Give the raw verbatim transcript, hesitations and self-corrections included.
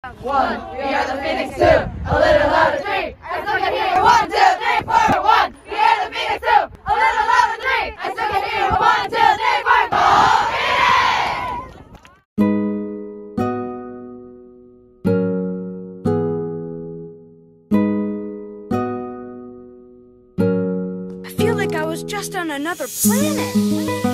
One, we are the Phoenix Two. A little louder, three. I still can hear you. One, two, three, four. One, we are the Phoenix Two. A little louder, three. I still can hear you. One, two, three, four. Go Phoenix! I feel like I was just on another planet.